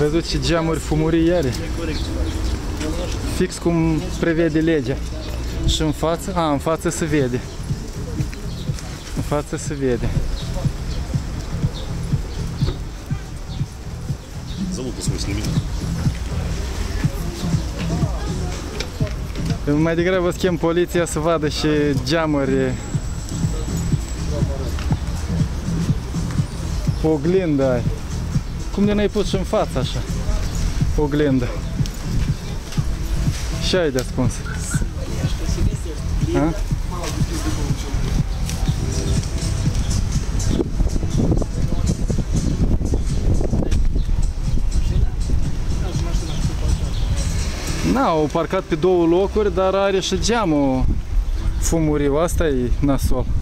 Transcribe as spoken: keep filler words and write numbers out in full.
văzut ce geamuri fumurii are? Fix cum prevede legea. Și în față? A, în față se vede. În față se vede. Залупу свой сними. Mai degrabă chem poliția să vadă și geamuri. Oglindă ai. Cum de n-ai pus și în față așa? Oglindă. Și ai de ascuns. A? N-au parcat pe două locuri, dar are și geamul fumuriu. Asta e nasol.